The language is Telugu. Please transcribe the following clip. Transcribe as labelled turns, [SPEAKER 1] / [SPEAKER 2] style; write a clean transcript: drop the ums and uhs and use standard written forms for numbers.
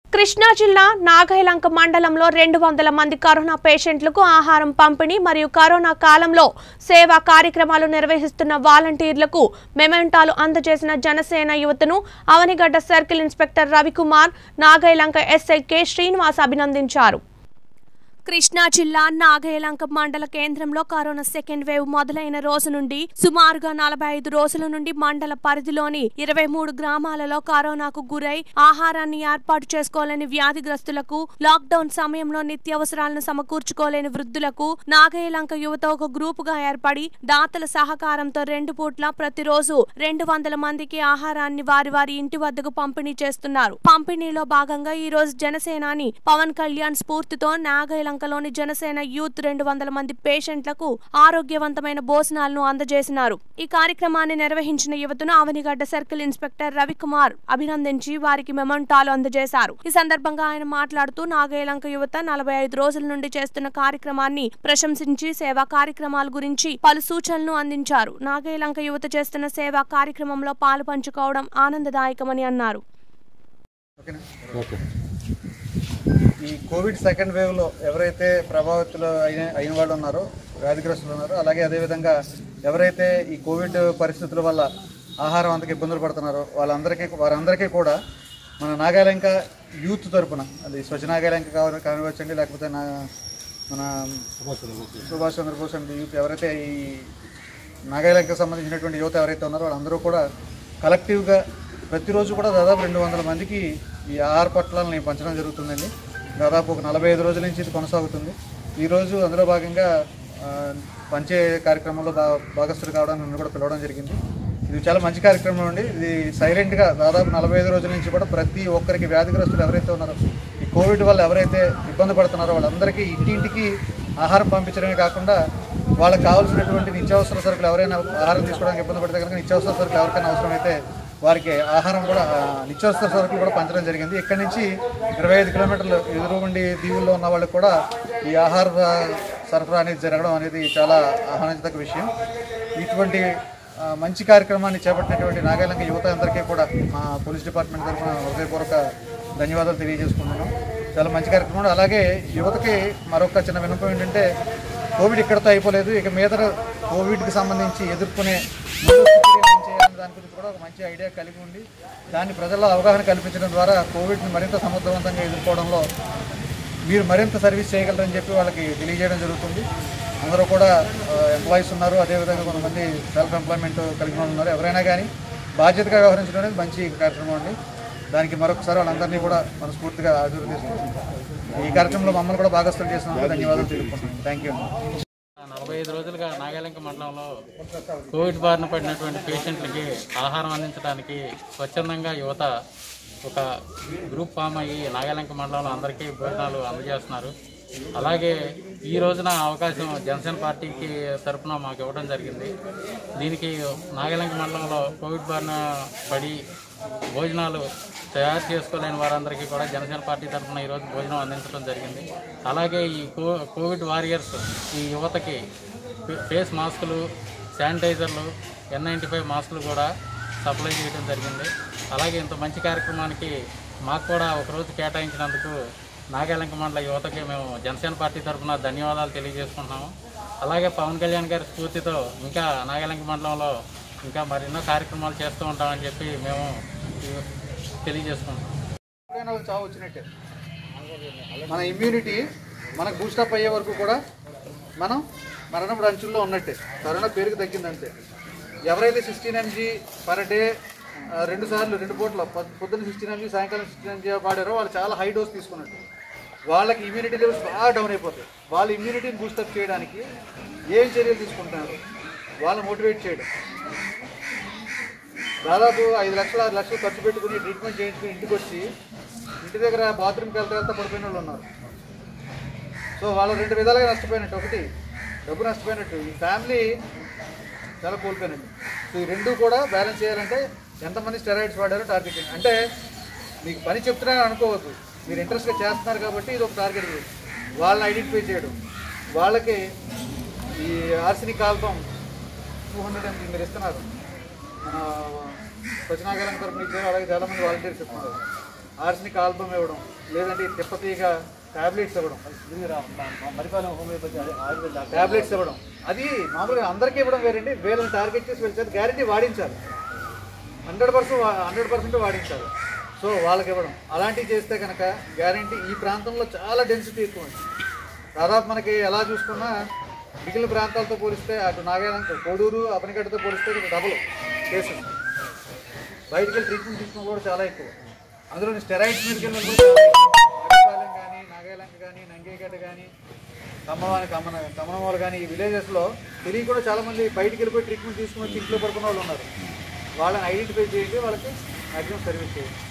[SPEAKER 1] కృష్ణా జిల్లా నాగైలంక మండలంలో 200 మంది కరోనా పేషెంట్లకు ఆహారం పంపిణీ మరియు కరోనా కాలంలో సేవా కార్యక్రమాలు నిర్వహిస్తున్న వాలంటీర్లకు మెమెంటాలు అందజేసిన జనసేన యువతను Avanigadda circle inspector Ravikumar, Nagayalanka SI K Srinivas అభినందించారు. కృష్ణా జిల్లా నాగైలంక మండల కేంద్రంలో కరోనా సెకండ్ వేవ్ మొదలైన రోజు నుండి సుమారుగా 45 రోజుల నుండి మండల పరిధిలోని 23 గ్రామాలలో కరోనాకు గురై ఆహారాన్ని ఏర్పాటు చేసుకోలేని వ్యాధిగ్రస్తులకు, లాక్డౌన్ సమయంలో నిత్యావసరాలను సమకూర్చుకోలేని వృద్ధులకు నాగైలంక యువత ఒక గ్రూపుగా ఏర్పడి దాతల సహకారంతో 2 పూట్ల ప్రతిరోజు 200 మందికి ఆహారాన్ని వారి వారి ఇంటి వద్దకు పంపిణీ చేస్తున్నారు. పంపిణీలో భాగంగా ఈ రోజు జనసేనాని పవన్ కళ్యాణ్ స్ఫూర్తితో నాగైలంక లోని జనసేన యూత్ 200 మంది పేషెంట్లకు ఆరోగ్యవంతమైన భోజనాలను అందజేసినారు. ఈ కార్యక్రమాన్ని నిర్వహించిన యువతను అవనిగడ్డ సర్కిల్ ఇన్స్పెక్టర్ రవికుమార్ అభినందించి వారికి మెమెంటాలు అందజేశారు. ఈ సందర్భంగా ఆయన మాట్లాడుతూ నాగైలంక యువత 45 రోజుల నుండి చేస్తున్న కార్యక్రమాన్ని ప్రశంసించి సేవా కార్యక్రమాల గురించి పలు సూచనలు అందించారు. నాగైలంక యువత చేస్తున్న సేవా కార్యక్రమంలో పాలు పంచుకోవడం ఆనందదాయకమని అన్నారు.
[SPEAKER 2] ఈ కోవిడ్ సెకండ్ వేవ్లో ఎవరైతే ప్రభావితులు అయిన వాళ్ళు ఉన్నారో, వ్యాధిగ్రస్తులు ఉన్నారో, అలాగే అదేవిధంగా ఎవరైతే ఈ కోవిడ్ పరిస్థితుల వల్ల ఆహారం అంతకు ఇబ్బందులు పడుతున్నారో వారందరికీ కూడా మన నాగైలంక యూత్ తరపున, అది స్వచ్ఛ నాగైలంక కానివచ్చండి, లేకపోతే మన సుభాష్ చంద్రబోస్ అండి యూత్, ఎవరైతే ఈ నాగైలంకకు సంబంధించినటువంటి యువత ఎవరైతే ఉన్నారో వాళ్ళందరూ కూడా కలెక్టివ్గా ప్రతిరోజు కూడా దాదాపు 200 మందికి ఈ ఆహార పొట్లాలని పంచడం జరుగుతుందండి. దాదాపు ఒక 45 రోజుల నుంచి ఇది కొనసాగుతుంది. ఈరోజు అందులో భాగంగా పంచే కార్యక్రమంలో భాగస్థులు కావడానికి నన్ను కూడా పిలవడం జరిగింది. ఇది చాలా మంచి కార్యక్రమం అండి. ఇది సైలెంట్గా దాదాపు 45 రోజుల నుంచి కూడా ప్రతి ఒక్కరికి, వ్యాధిగ్రస్తులు ఎవరైతే ఉన్నారో, ఈ కోవిడ్ వల్ల ఎవరైతే ఇబ్బంది పడుతున్నారో వాళ్ళందరికీ ఇంటింటికి ఆహారం పంపించడమే కాకుండా వాళ్ళకి కావాల్సినటువంటి నిత్యావసర సరుకులు, ఎవరైనా ఆహారం తీసుకోవడానికి ఇబ్బంది పడితే కనుక నిత్యావసర సరుకులు ఎవరికైనా అవసరమైతే వారికి ఆహారం కూడా, నిత్యావసర సరుకులు కూడా పంచడం జరిగింది. ఇక్కడి నుంచి 25 కిలోమీటర్లు ఎదురుగుండి దీవుల్లో ఉన్న వాళ్ళకి కూడా ఈ ఆహార సరఫరా అనేది జరగడం అనేది చాలా ఆహ్వానించదగ్గ విషయం. ఇటువంటి మంచి కార్యక్రమాన్ని చేపట్టినటువంటి నాగైలంక యువత అందరికీ కూడా మా పోలీస్ డిపార్ట్మెంట్ తరఫున హృదయపూర్వక ధన్యవాదాలు తెలియజేసుకుంటున్నాను. చాలా మంచి కార్యక్రమం. అలాగే యువతకి మరొక చిన్న విన్నపం ఏంటంటే, కోవిడ్ ఇక్కడితో అయిపోలేదు. ఇక మీద కోవిడ్కి సంబంధించి ఎదుర్కొనే దాని గురించి కూడా ఒక మంచి ఐడియా కలిగి ఉండి దాన్ని ప్రజల్లో అవగాహన కల్పించడం ద్వారా కోవిడ్ని మరింత సమర్థవంతంగా ఎదుర్కోవడంలో మీరు మరింత సర్వీస్ చేయగలరని చెప్పి వాళ్ళకి తెలియజేయడం జరుగుతుంది. అందరూ కూడా ఎంప్లాయీస్ ఉన్నారు, అదేవిధంగా కొంతమంది సెల్ఫ్ ఎంప్లాయ్మెంట్ కలిగిన వాళ్ళు ఉన్నారు. ఎవరైనా కానీ బాధ్యతగా వ్యవహరించడం అనేది మంచి కార్యక్రమం అండి. దానికి మరొకసారి వాళ్ళందరినీ కూడా మనస్ఫూర్తిగా ఆశీర్వదిస్తున్నాం. ఈ కార్యక్రమంలో మమ్మల్ని కూడా భాగస్వామ్యం చేసినందుకు ధన్యవాదాలు తెలుపుకుంటున్నాను. Thank you.
[SPEAKER 3] 45 రోజులుగా నాగైలంక మండలంలో కోవిడ్ బారిన పడినటువంటి పేషెంట్లకి ఆహారం అందించడానికి స్వచ్ఛందంగా యువత ఒక గ్రూప్ ఫామ్ అయ్యి నాగైలంక మండలంలో అందరికీ భోజనాలు అందజేస్తున్నారు. అలాగే ఈ రోజున అవకాశం జనసేన పార్టీకి తరఫున మాకు ఇవ్వడం జరిగింది. దీనికి నాగైలంక మండలంలో కోవిడ్ బారిన పడి భోజనాలు తయారు చేసుకోలేని వారందరికీ కూడా జనసేన పార్టీ తరఫున ఈరోజు భోజనం అందించడం జరిగింది. అలాగే ఈ కోవిడ్ వారియర్స్ ఈ యువతకి ఫేస్ మాస్కులు, శానిటైజర్లు, N95 మాస్కులు కూడా సప్లై చేయడం జరిగింది. అలాగే ఇంత మంచి కార్యక్రమానికి మాకు కూడా ఒకరోజు కేటాయించినందుకు నాగైలంక మండల యువతకి మేము జనసేన పార్టీ తరఫున ధన్యవాదాలు తెలియజేసుకుంటున్నాము. అలాగే పవన్ కళ్యాణ్ గారి స్ఫూర్తితో ఇంకా నాగైలంక మండలంలో ఇంకా మరెన్నో కార్యక్రమాలు చేస్తూ ఉంటామని చెప్పి మేము తెలియజేసుకుంటాం.
[SPEAKER 2] చావు వచ్చినట్టే మన ఇమ్యూనిటీ మనకు బూస్టప్ అయ్యే వరకు కూడా మనం మరణం అంచుల్లో ఉన్నట్టే. కరోనా పేరుకు తగ్గిందంటే ఎవరైతే 16 mg పర్ డే 2 సార్లు 2 పూట్ల పొద్దున్న 16 mg సాయంకాలం 16 mg వాడారో వాళ్ళు చాలా హై డోస్ తీసుకున్నట్టు. వాళ్ళకి ఇమ్యూనిటీ లెవెల్స్ బాగా డౌన్ అయిపోతాయి. వాళ్ళ ఇమ్యూనిటీని బూస్టప్ చేయడానికి ఏం చర్యలు తీసుకుంటున్నారు, వాళ్ళని మోటివేట్ చేయడం. దాదాపు 5 లక్షలు 6 లక్షలు ఖర్చు పెట్టుకుని ట్రీట్మెంట్ చేయించుకుని ఇంటికి వచ్చి ఇంటి దగ్గర బాత్రూమ్కి వెళ్తా పడిపోయిన వాళ్ళు ఉన్నారు. సో వాళ్ళు 2 విధాలుగా నష్టపోయినట్టు. ఒకటి డబ్బు నష్టపోయినట్టు, ఈ ఫ్యామిలీ చాలా కోల్పోయినట్టు. సో ఈ రెండు కూడా బ్యాలెన్స్ చేయాలంటే ఎంతమంది స్టెరాయిడ్స్ వాడారో టార్గెటింగ్. అంటే మీకు పని చెప్తున్నారని అనుకోవద్దు, మీరు ఇంట్రెస్ట్గా చేస్తున్నారు కాబట్టి ఇది ఒక టార్గెట్. వాళ్ళని ఐడెంటిఫై చేయడం, వాళ్ళకి ఈ ఆర్సెనిక్ ఆల్బమ్ 200 mg మీరు ఇస్తున్నారు, మన స్వచ్ఛ నాగైలంక తరపున ఇచ్చారు. అలాగే చాలామంది వాలంటీర్స్ ఇస్తున్నారు. ఆర్సెనిక్ ఆల్బమ్ ఇవ్వడం, లేదంటే తిప్పతీగ ట్యాబ్లెట్స్ ఇవ్వడం, మరిపాలెం హోమియోపతి ట్యాబ్లెట్స్ ఇవ్వడం, అది మామూలుగా అందరికీ ఇవ్వడం వేరండి. వీళ్ళని టార్గెట్ చేసి వెళ్తారు, గ్యారెంటీ వాడించాలి, 100% వాడించాలి. సో వాళ్ళకి ఇవ్వడం అలాంటివి చేస్తే కనుక గ్యారెంటీ ఈ ప్రాంతంలో చాలా డెన్సిటీ ఎక్కువ ఉంది. దాదాపు మనకి ఎలా చూసుకున్నా మిగిలిన ప్రాంతాలతో పోలిస్తే అటు నాగాలంక, కోడూరు, అపనికట్టతో పోలిస్తే డబుల్ కేసెస్. బయటికి వెళ్ళి ట్రీట్మెంట్ తీసుకోవడం కూడా చాలా ఎక్కువ. అందులో స్టెరాయిడ్స్ మీదకి వెళ్ళిన కూడా చాలా ఎక్కువ. మరిపాలెం కానీ, నాగాలంక కానీ, నంగేగడ్డ కానీ, కమ్మనమూలు కానీ, ఈ విలేజెస్లో తెలియ కూడా చాలామంది బయటికి వెళ్ళిపోయి ట్రీట్మెంట్ తీసుకుని ఇంట్లో పడుకున్న వాళ్ళు ఉన్నారు. వాళ్ళని ఐడెంటిఫై చేయండి, వాళ్ళకి మ్యాక్సిమం సర్వీస్ చేయండి.